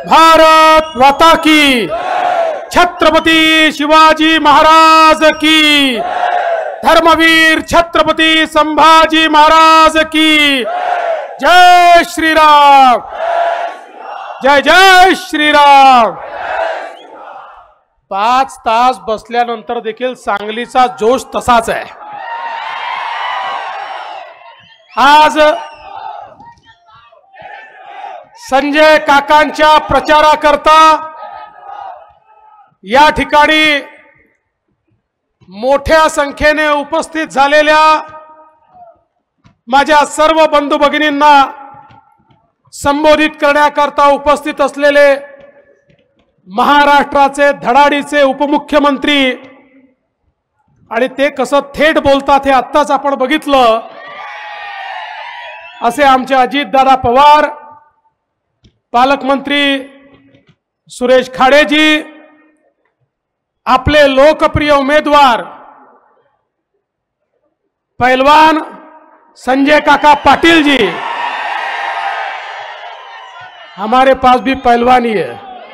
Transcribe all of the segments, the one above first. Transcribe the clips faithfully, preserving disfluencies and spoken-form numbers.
भारत माता की, छत्रपति शिवाजी महाराज की, धर्मवीर छत्रपति संभाजी महाराज की, जय श्री राम, जय जय श्री राम। पाच तास बसल्यानंतर देखील सांगलीचा जोश तसाच आहे। आज संजय काकांच्या प्रचाराकरता या ठिकाणी मोठ्या संख्येने उपस्थित झालेल्या माझ्या सर्व बंधू भगिनींना संबोधित करण्याकरता उपस्थित असलेले महाराष्ट्राचे धडाडीचे उपमुख्यमंत्री, आणि ते कसं थेट बोलतात हे आत्ताच आपण बघितलं, असे आमचे अजितदादा पवार, पालकमंत्री सुरेश खाडेजी, आपले लोकप्रिय उमेदवार पहलवान संजय काका पाटिल जी, हमारे पास भी पहलवान ही है,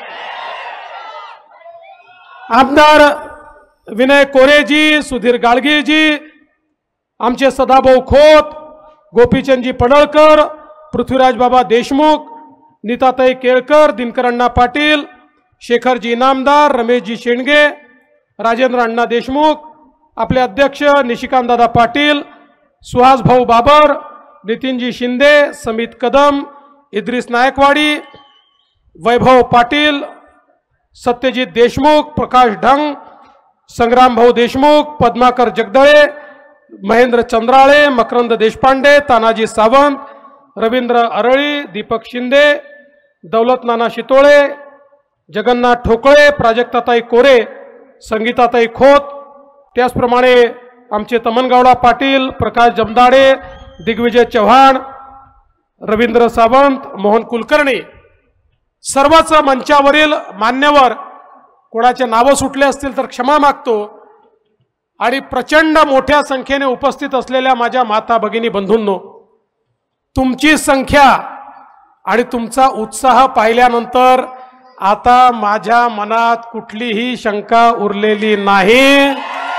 आमदार विनय कोरे जी, सुधीर गाडगे जी, आमचे सदाभाऊ खोत, गोपीचंदजी पडळकर, पृथ्वीराज बाबा देशमुख, नीताताई केळकर, दिनकर अण्णा पाटील, शेखरजी इनामदार, रमेशजी शेंडगे, राजेंद्र अण्णा देशमुख, आपले अध्यक्ष निशिकांत दादा पाटील, सुहास भाऊ बाबर, नितीनजी शिंदे, समित कदम, इद्रिस नायकवाडी, वैभव पाटील, सत्यजित देशमुख, प्रकाश ढंग, संग्राम भाऊ देशमुख, पद्माकर जगदळे, महेंद्र चंद्राळे, मकरंद देशपांडे, तानाजी सावंत, रवींद्र अरळी, दीपक शिंदे, दौलत नाना शितोळे, जगन्नाथ ठोकळे, प्राजक्ताताई कोरे, संगीताताई खोत, त्याचप्रमाणे आमचे तमनगौडा पाटील, प्रकाश जमदाडे, दिग्विजय चव्हाण, रवींद्र सावंत, मोहन कुलकर्णी, सर्वच मंचावरील मान्यवर, कोणाचे नाव सुटले असतील तर क्षमा मागतो, आणि प्रचंड मोठ्या संख्येने उपस्थित असलेल्या माझ्या माता भगिनी बंधूंनो, तुमची संख्या आणि तुमचा उत्साह पाहिल्यानंतर आता माझ्या मनात कुठलीही शंका उरलेली नाही।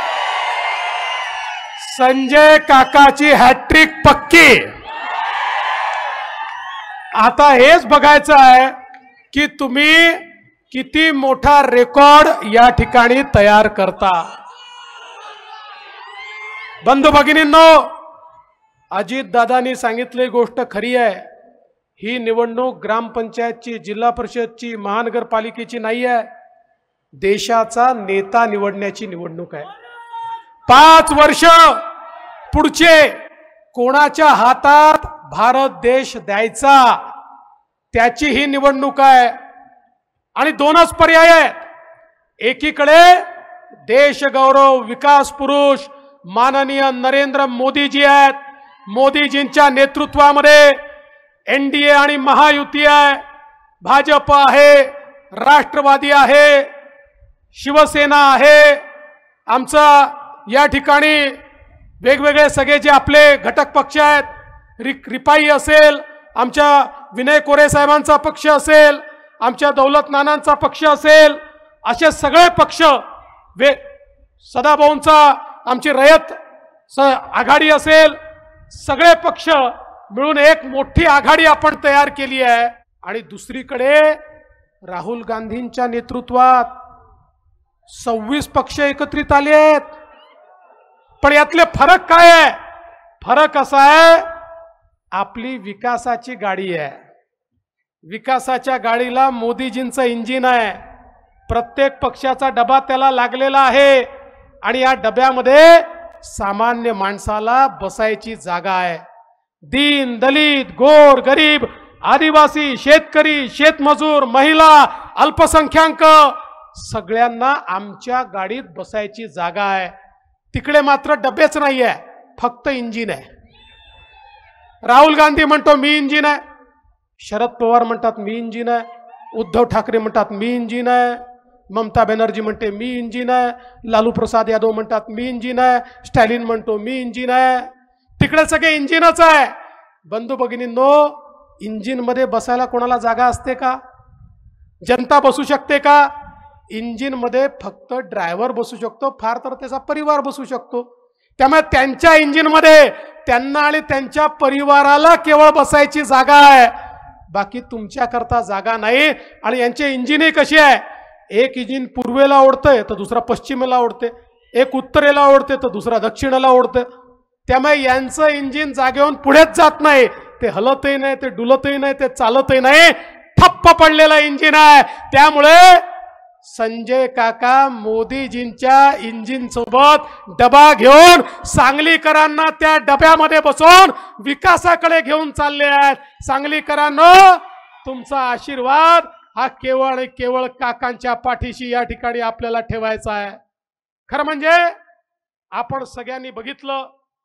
संजय काकाची हॅट्रिक पक्की। आता हेच बघायचं आहे की तुम्ही किती मोठा रेकॉर्ड या ठिकाणी तयार करता। बंधू भगिनींनो, अजित दादांनी सांगितली गोष्ट खरी आहे, ही निवडणूक ग्रामपंचायतची, जिल्हा परिषदची, महानगरपालिकेची नाही आहे, देशाचा नेता निवडण्याची निवडणूक आहे। पाच वर्ष पुढचे कोणाच्या हातात भारत देश द्यायचा त्याची ही निवडणूक आहे। आणि दोनच पर्याय आहेत, एकीकडे देश गौरव विकास पुरुष माननीय नरेंद्र मोदीजी आहेत, मोदीजींच्या नेतृत्वामध्ये एनडीए आणि महायुती आहे, भाजप आहे, राष्ट्रवादी आहे, शिवसेना आहे, आमचा या ठिकाणी वेगवेगळे सगळे जे आपले घटक पक्ष आहेत, रि रिपाई असेल, आमच्या विनय कोरे साहेबांचा पक्ष असेल, आमच्या दौलत नानांचा पक्ष असेल, असे सगळे पक्ष, वे सदाभाऊंचा आमची रयत आघाडी असेल, सगळे पक्ष मिळून एक मोठी आघाडी आपण तयार केली आहे। आणि दुसरीकडे राहुल गांधींच्या नेतृत्वात सव्वीस पक्ष एकत्रित आले आहेत। पण यातले फरक काय आहे? फरक असा आहे, आपली विकासाची गाडी आहे, विकासाच्या गाडीला मोदीजींचं इंजिन आहे, प्रत्येक पक्षाचा डबा त्याला लागलेला आहे, आणि या डब्यामध्ये सामान्य माणसाला बसायची जागा आहे। दीन दलित गोर गरीब आदिवासी शेतकरी शेतमजूर महिला अल्पसंख्याक सगळ्यांना आमच्या गाडीत बसायची जागा आहे। तिकडे मात्र डबेच नाही आहे, फक्त इंजिन आहे। राहुल गांधी म्हणतो मी इंजिन आहे, शरद पवार म्हणतात मी इंजिन आहे, उद्धव ठाकरे म्हणतात मी इंजिन आहे, ममता बॅनर्जी म्हणते मी इंजिन आहे, लालू प्रसाद यादव म्हणतात मी इंजिन आहे, स्टॅलिन म्हणतो मी इंजिन आहे, तिकडे सगळे इंजिनच आहे। बंधू भगिनींनो, इंजिन मध्ये बसायला कोणाला जागा असते का? जनता बसू शकते का? इंजिन मध्ये फक्त ड्रायव्हर बसू शकतो, फार तर त्याचा परिवार बसू शकतो. त्यामुळे त्यांच्या इंजिन मध्ये त्यांना आणि त्यांच्या परिवाराला केवळ बसायची जागा आहे, बाकी तुमच्या करता जागा नाही. आणि यांचे इंजिनही कशी आहे, एक इंजिन पूर्वेला ओढतंय तर दुसरा पश्चिमेला ओढते, एक उत्तरेला ओढते तर दुसरा दक्षिणेला ओढते. त्यामुळे यांचं इंजिन जागेवरून पुढेच जात नाही, ते हलतही नाही, ते डुलतही नाही, ते चालतही नाही, ठप्प पडलेला इंजिन आहे. त्यामुळे संजय काका मोदीजींच्या इंजिन सोबत डबा घेऊन सांगलीकरांना त्या डब्यामध्ये बसवून विकासाकडे घेऊन चालले आहेत. सांगलीकरांनो, तुमचा आशीर्वाद हा केवळ आणि केवळ काकांच्या पाठीशी या ठिकाणी आपल्याला ठेवायचा आहे. खरं म्हणजे आपण सगळ्यांनी बघितलं,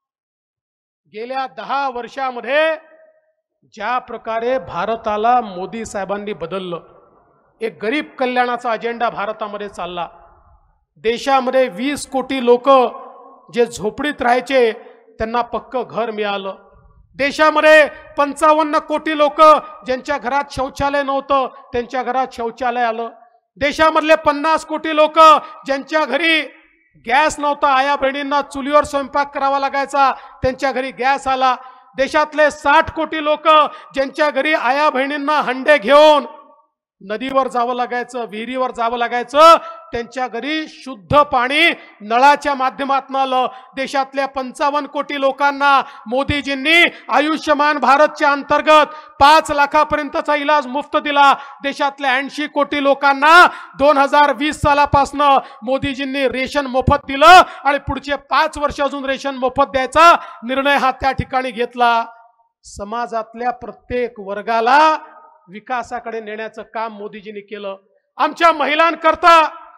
गेल्या दहा वर्षामध्ये ज्या प्रकारे भारताला मोदी साहेबांनी बदललं, एक गरीब कल्याणाचा अजेंडा भारतामध्ये चालला. देशामध्ये वीस कोटी लोक जे झोपडीत राहायचे त्यांना पक्क घर मिळालं. देशामध्ये पंचावन्न कोटी लोक ज्यांच्या घरात शौचालय नव्हतं त्यांच्या घरात शौचालय आलं. देशामधले पन्नास कोटी लोक ज्यांच्या घरी गॅस नव्हता, आया बहिणींना चुलीवर स्वयंपाक करावा लागायचा, त्यांच्या घरी गॅस आला. देशातले साठ कोटी लोक ज्यांच्या घरी आया बहिणींना हंडे घेऊन नदीवर जावं लागायचं, विहिरीवर जावं लागायचं, त्यांच्या घरी शुद्ध पाणी नळाच्या माध्यमातून आलं. देशातल्या पंचावन्न कोटी लोकांना मोदीजींनी आयुष्यमान भारतच्या अंतर्गत पाच लाखापर्यंतचा इलाज मुफ्त दिला. देशातल्या ऐंशी कोटी लोकांना दोन हजार वीस सालापासून मोदीजींनी रेशन मोफत दिलं आणि पुढचे पाच वर्ष अजून रेशन मोफत द्यायचा निर्णय हा त्या ठिकाणी घेतला. समाजातल्या प्रत्येक वर्गाला विकासाकडे नेण्याचं काम मोदीजींनी केलं. आमच्या महिलांकरता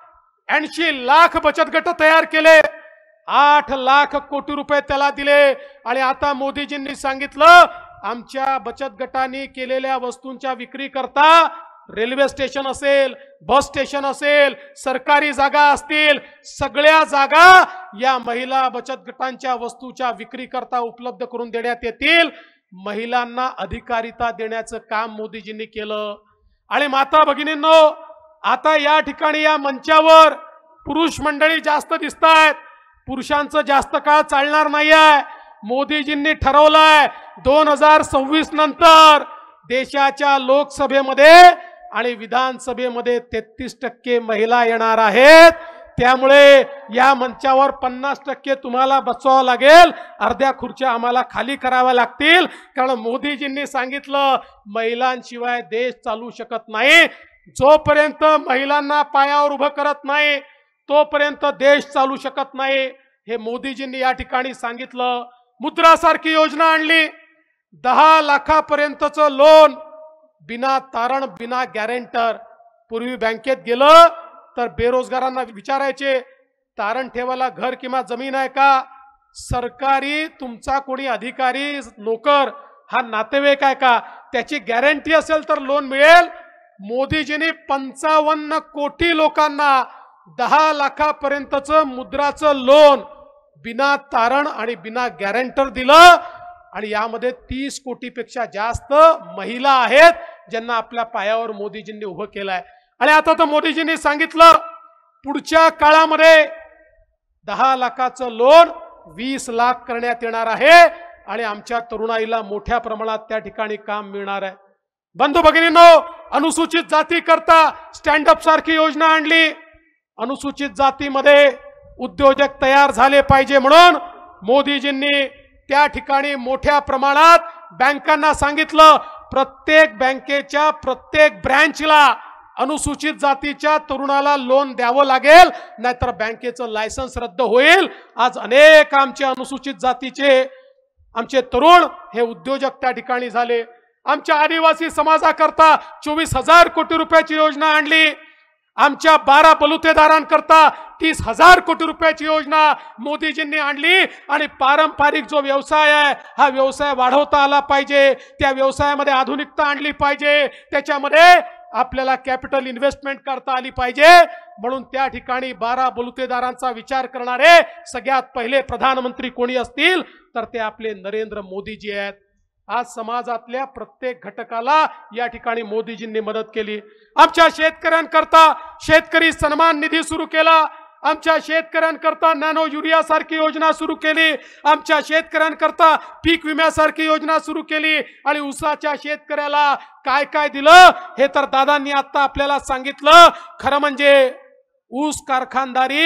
ऐंशी लाख बचत गट तयार केले, आठ लाख कोटी रुपये त्याला दिले. आणि आता मोदीजींनी सांगितलं, आमच्या बचत गटांनी केलेल्या वस्तूंच्या विक्री करता रेल्वे स्टेशन असेल, बस स्टेशन असेल, सरकारी जागा असतील, सगळ्या जागा या महिला बचत गटांच्या वस्तूच्या विक्री करता उपलब्ध करून देण्यात येतील. महिलांना अधिकारिता देण्याचं काम मोदीजींनी केलं. आणि माता भगिनींनो, आता या ठिकाणी या मंचावर पुरुष मंडळी जास्त दिसत आहेत, पुरुषांचं जास्त काळ चालणार नाही आहे. मोदीजींनी ठरवलंय दोन हजार सव्वीस नंतर देशाच्या लोकसभेमध्ये आणि विधानसभेमध्ये तेहतीस टक्के महिला येणार आहेत. त्यामुळे या मंचावर पन्नास टक्के तुम्हाला बसवावं लागेल, अर्ध्या खुर्च्या आम्हाला खाली कराव्या लागतील. कारण मोदीजींनी सांगितलं, महिलांशिवाय देश चालू शकत नाही. जोपर्यंत महिलांना पायावर उभं करत नाही तोपर्यंत देश चालू शकत नाही, हे मोदीजींनी या ठिकाणी सांगितलं. मुद्रा सारखी योजना आणली, दहा लाखापर्यंतचं लोन बिना तारण बिना गॅरेंटर. पूर्वी बँकेत गेलं तर बेरोजगारांना विचारायचे, तारण ठेवायला घर किंवा जमीन आहे का? सरकारी तुमचा कोणी अधिकारी नोकर हा नातेवाईक आहे का? त्याची गॅरंटी असेल तर लोन मिळेल. मोदीजींनी पंचावन्न कोटी लोकांना दहा लाखापर्यंतचं मुद्राचं लोन बिना तारण आणि बिना गॅरंटर दिलं. आणि यामध्ये तीस कोटीपेक्षा जास्त महिला आहेत ज्यांना आपल्या पायावर मोदीजींनी उभं केलंय. आणि आता तर मोदीजींनी सांगितलं, पुढच्या काळामध्ये दहा लाखाचं लोन वीस लाख करण्यात येणार आहे आणि आमच्या तरुणाईला मोठ्या प्रमाणात त्या ठिकाणी काम मिळणार आहे. बंधू भगिनींनो, अनुसूचित जाती करता स्टँड अप सारखी योजना आणली. अनुसूचित जातीमध्ये उद्योजक तयार झाले पाहिजे म्हणून मोदीजींनी त्या ठिकाणी मोठ्या प्रमाणात बँकांना सांगितलं, प्रत्येक बँकेच्या प्रत्येक ब्रँचला अनुसूचित जातीच्या तरुणाला लोन द्यावं लागेल, नाहीतर बँकेचं लायसन्स रद्द होईल. आज अनेक आमचे अनुसूचित जातीचे आमचे तरुण हे उद्योजक त्या ठिकाणी झाले. आमच्या आदिवासी समाजाकरता चोवीस हजार कोटी रुपयाची योजना आणली. आमच्या बारा बलुतेदारांकरता तीस हजार कोटी रुपयाची योजना मोदीजींनी आणली. आणि पारंपरिक जो व्यवसाय आहे हा व्यवसाय वाढवता आला पाहिजे, त्या व्यवसायामध्ये आधुनिकता आणली पाहिजे, त्याच्यामध्ये आपल्याला कॅपिटल इन्व्हेस्टमेंट करता आली पाहिजे. म्हणून त्या ठिकाणी बारा बलुतेदारांचा विचार करणारे सगळ्यात पहिले प्रधानमंत्री कोणी असतील तर ते आपले नरेंद्र मोदीजी आहेत. आज समाजातल्या प्रत्येक घटकाला या ठिकाणी मोदीजींनी मदत केली। आमच्या शेतकऱ्यांकरता शेतकरी सन्मान निधी सुरू केला, आमच्या शेतकऱ्यांकरता नॅनो युरिया सारखी योजना सुरू केली, आमच्या शेतकऱ्यांकरता पीक विम्यासारखी योजना सुरू केली आणि ऊसाच्या शेतकऱ्याला काय काय दिलं हे तर दादांनी आता आपल्याला सांगितलं। खरं म्हणजे ऊस कारखानदारी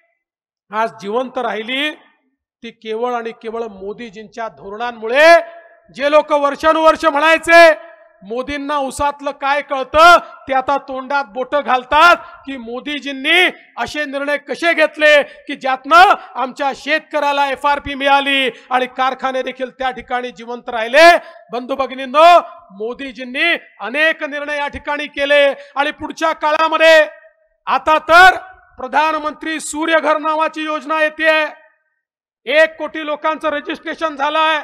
आज जिवंत राहिली ती केवळ आणि केवळ मोदीजींच्या धोरणांमुळे। जे लोक वर्षानुवर्ष म्हणायचे मोदींना ऊसातलं काय कळतं ते आता तोंडात बोट घालतात की मोदीजींनी असे निर्णय कसे घेतले की ज्यातनं आमच्या शेतकऱ्याला एफ आर पी मिळाली आणि कारखाने देखील त्या ठिकाणी जिवंत राहिले। बंधू भगिनींनो, मोदीजींनी अनेक निर्णय या ठिकाणी केले आणि पुढच्या काळामध्ये आता तर प्रधानमंत्री सूर्यघर नावाची योजना येते। एक कोटी लोकांचं रजिस्ट्रेशन झालंय।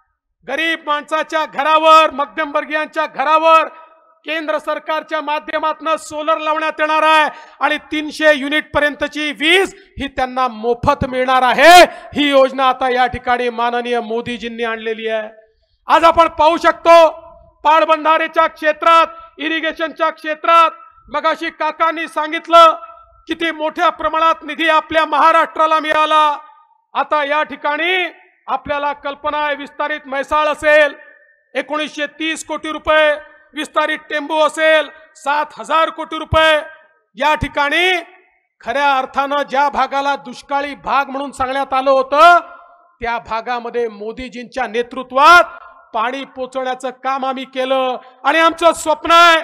गरीब माणसाच्या घरावर, मध्यमवर्गीयांच्या घरावर केंद्र सरकारच्या माध्यमातून सोलर लावण्यात येणार आहे आणि तीनशे युनिट पर्यंतची वीज ही त्यांना मोफत मिळणार आहे। ही योजना आता या ठिकाणी माननीय मोदीजींनी आणलेली आहे। आज आपण पाहू शकतो पाटबंधारेच्या क्षेत्रात, इरिगेशनच्या क्षेत्रात मगाशी काकांनी सांगितलं किती मोठ्या प्रमाणात निधी आपल्या महाराष्ट्राला मिळाला। आता या ठिकाणी आपल्याला कल्पना आहे, विस्तारित म्हैसाळ असेल एकोणीसशे तीस कोटी रुपये, विस्तारित टेंबू असेल सात हजार कोटी रुपये। या ठिकाणी खऱ्या अर्थानं ज्या भागाला दुष्काळी भाग म्हणून सांगण्यात आलं होतं त्या भागामध्ये मोदीजींच्या नेतृत्वात पाणी पोचवण्याचं काम आम्ही केलं आणि आमचं स्वप्न आहे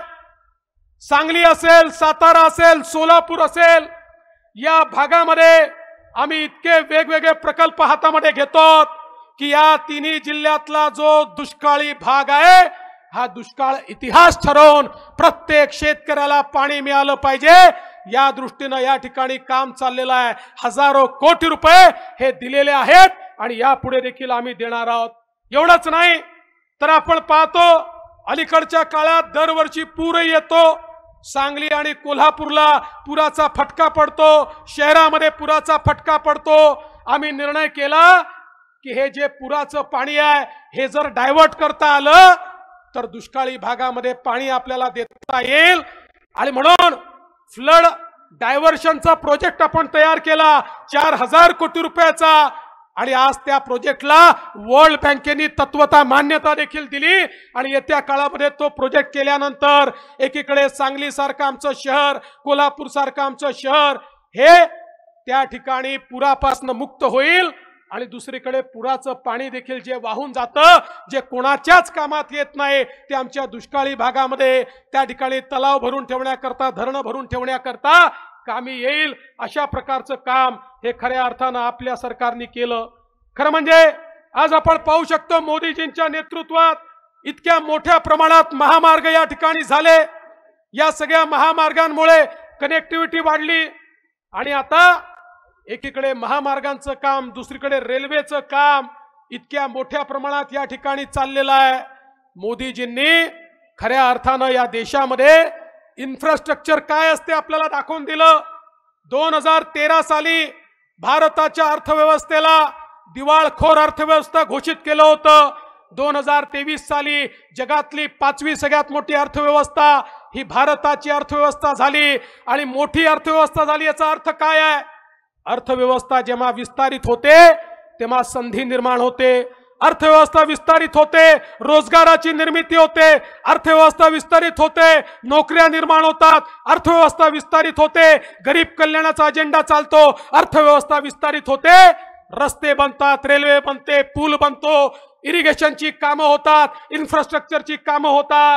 सांगली असेल, सातारा असेल, सोलापूर असेल या भागामध्ये आम्ही इतके वेगवेगळे प्रकल्प हातामध्ये घेतो की या तिन्ही जिल्ह्यातला जो दुष्काळी भाग आहे हा दुष्काळ इतिहास ठरवून प्रत्येक शेतकऱ्याला पाणी मिळालं पाहिजे या दृष्टीने या ठिकाणी काम चाललेलं आहे। हजारो कोटी रुपये हे दिलेले आहेत आणि यापुढे देखील आम्ही देणार आहोत। एवढंच नाही तर आपण पाहतो अलीकडच्या काळात दरवर्षी पूरही येतो। सांगली आणि कोल्हापूरला पुराचा फटका पडतो, शहरामध्ये पुराचा फटका पडतो। आम्ही निर्णय केला की हे जे पुराचं पाणी आहे हे जर डायव्हर्ट करता आलं तर दुष्काळी भागामध्ये पाणी आपल्याला देता येईल आणि म्हणून फ्लड डायव्हर्शनचा प्रोजेक्ट आपण तयार केला चार हजार कोटी रुपयाचा आणि आज त्या प्रोजेक्टला वर्ल्ड बँकेने तत्वता मान्यता देखील दिली आणि येत्या काळामध्ये तो प्रोजेक्ट केल्यानंतर एकीकडे सांगली सारखं आमचं शहर, कोल्हापूर सारखं आमचं शहर हे त्या ठिकाणी पुरापासून मुक्त होईल आणि दुसरीकडे पुराचं पाणी देखील जे वाहून जातं, जे कोणाच्याच कामात येत नाही ते आमच्या दुष्काळी भागामध्ये त्या ठिकाणी तलाव भरून ठेवण्याकरता, धरणं भरून ठेवण्याकरता कामी येईल। अशा प्रकारचं काम हे खऱ्या अर्थानं आपल्या सरकारने केलं। खरं म्हणजे आज आपण पाहू शकतो मोदीजींच्या नेतृत्वात इतक्या मोठ्या प्रमाणात महामार्ग या ठिकाणी झाले। या सगळ्या महामार्गांमुळे कनेक्टिव्हिटी वाढली आणि आता एकीकडे महामार्गांचं काम, दुसरीकडे रेल्वेचं काम इतक्या मोठ्या प्रमाणात या ठिकाणी चाललेलं आहे। मोदीजींनी खऱ्या अर्थानं या देशामध्ये इन्फ्रास्ट्रक्चर काय असते आपल्याला दाखवून दिलं। दोन हजार तेरा साली भारताच्या अर्थव्यवस्थेला दिवाळखोर अर्थव्यवस्था घोषित केलं होतं। दोन हजार तेवीस साली जगातली पाचवी सगळ्यात मोठी अर्थव्यवस्था ही भारताची अर्थव्यवस्था झाली आणि मोठी अर्थव्यवस्था झाली याचा अर्थ काय आहे? अर्थव्यवस्था जेव्हा विस्तारित होते तेव्हा संधी निर्माण होते, अर्थव्यवस्था विस्तारित होते रोजगाराची निर्मिती होते, अर्थव्यवस्था विस्तारित होते नोकऱ्या निर्माण होतात, अर्थव्यवस्था विस्तारित होते गरीब कल्याणाचा अजेंडा चालतो, अर्थव्यवस्था विस्तारित होते रस्ते बनतात, रेल्वे बनते, पूल बनतो, इरिगेशनची कामं होतात, इन्फ्रास्ट्रक्चरची कामं होतात।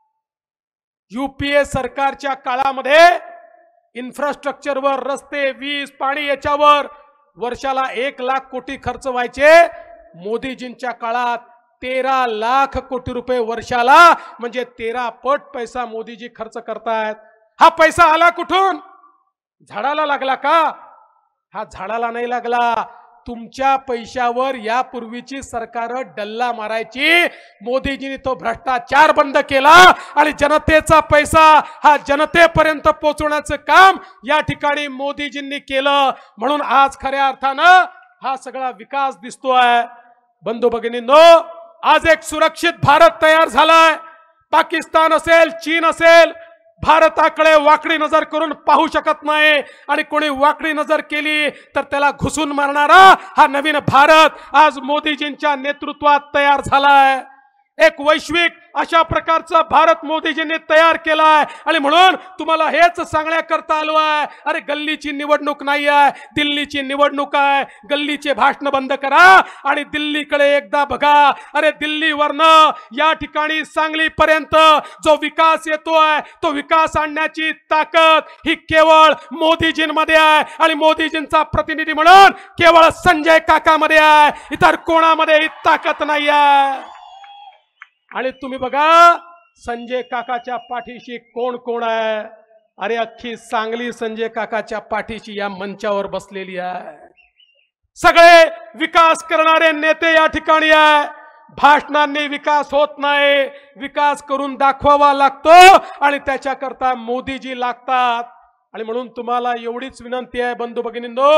यूपीए सरकारच्या काळामध्ये इन्फ्रास्ट्रक्चरवर, रस्ते, वीज, पाणी याच्यावर वर्षाला एक लाख कोटी खर्च व्हायचे। मोदीजींच्या काळात तेरा लाख कोटी रुपये वर्षाला म्हणजे तेरा पट पैसा मोदीजी खर्च करतायत। हा पैसा आला कुठून? झाडाला लागला का? हा झाडाला नाही लागला। तुमच्या पैशावर यापूर्वीची सरकार डल्ला मारायची। मोदीजींनी तो भ्रष्टाचार बंद केला आणि जनतेचा पैसा हा जनतेपर्यंत पोहोचवण्याचं काम या ठिकाणी मोदीजींनी केलं। म्हणून आज खऱ्या अर्थानं हा सगळा विकास दिसतोय। बंधू भगिनींनो, आज एक सुरक्षित भारत तयार झालाय. पाकिस्तान असेल, चीन असेल, भारताकडे वाकडी नजर करून पाहू शकत नाही. आणि कोणी वाकडी नजर केली तर त्याला घुसून मारणारा हा नवीन भारत आज मोदीजींच्या नेतृत्वात तयार झालाय. एक वैश्विक अशा प्रकारचा भारत मोदीजींनी तयार केलाय. आणि म्हणून तुम्हाला हेच सांगण्याकरता आलो आहे, अरे गल्लीची निवडणूक नाही आहे, दिल्लीची निवडणूक आहे. गल्लीचे भाषण बंद करा आणि दिल्लीकडे एकदा बघा. अरे दिल्लीवरनं या ठिकाणी सांगलीपर्यंत जो विकास येतोय तो विकास आणण्याची ताकद ही केवळ मोदीजींमध्ये आहे. आणि मोदीजींचा प्रतिनिधी म्हणून केवळ संजय काकामध्ये आहे, इतर कोणामध्ये ही ताकद नाही आहे. आणि तुम्ही बघा संजय काकाच्या पाठीशी कोण कोण आहे. अरे अख्खी सांगली संजय काकाच्या पाठीशी या मंचावर बसलेली आहे. सगळे विकास करणारे नेते या ठिकाणी आहे. भाषणांनी विकास होत नाही, विकास करून दाखवावा लागतो आणि त्याच्याकरता मोदीजी लागतात. आणि म्हणून तुम्हाला एवढीच विनंती आहे बंधू भगिनींनो,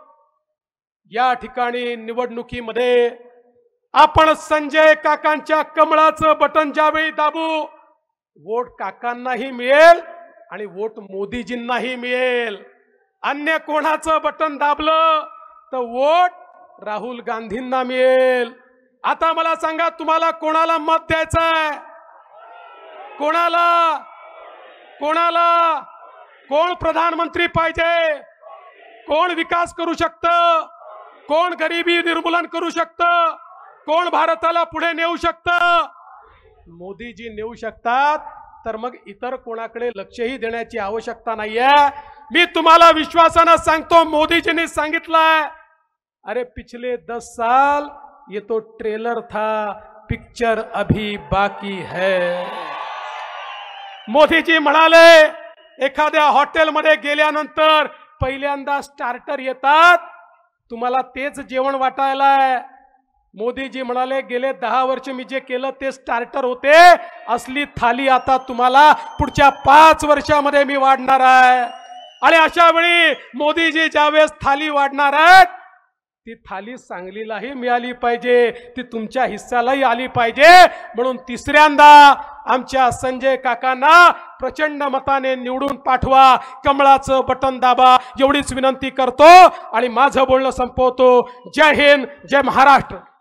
या ठिकाणी निवडणुकीमध्ये आपण संजय काकांच्या कमळाचं बटन ज्यावेळी दाबू, वोट काकांनाही मिळेल आणि वोट मोदीजींनाही मिळेल. अन्य कोणाचं बटन दाबलं तर वोट राहुल गांधींना मिळेल. आता मला सांगा, तुम्हाला कोणाला मत द्यायचंय? कोणाला कोणाला कोण प्रधानमंत्री पाहिजे? कोण विकास करू शकतं? कोण गरिबी निर्मूलन करू शकतं? कोण भारताला पुढे नेऊ शकतं? मोदीजी नेऊ शकतात. तर मग इतर कोणाकडे लक्षही देण्याची आवश्यकता नाहीये. मी तुम्हाला विश्वासानं सांगतो, मोदीजींनी सांगितलंय, अरे पिछले दस साल ये तो ट्रेलर था, पिक्चर अभी बाकी है. मोदीजी म्हणाले, एखाद्या हॉटेलमध्ये गेल्यानंतर पहिल्यांदा स्टार्टर येतात, तुम्हाला तेच जेवण वाटायलाय. मोदीजी म्हणाले, गेले दहा वर्ष मी जे केलं ते स्टार्टर होते, असली थाली आता तुम्हाला पुढच्या पाच वर्षामध्ये मी वाढणार आहे. आणि अशा वेळी मोदीजी ज्यावेळेस थाली वाढणार आहेत, ती थाली सांगलीलाही मिळाली पाहिजे, ती तुमच्या हिस्सालाही आली पाहिजे. म्हणून तिसऱ्यांदा आमच्या संजय काकांना प्रचंड मताने निवडून पाठवा, कमळाचं बटन दाबा, एवढीच विनंती करतो आणि माझं बोलणं संपवतो. जय हिंद, जय महाराष्ट्र.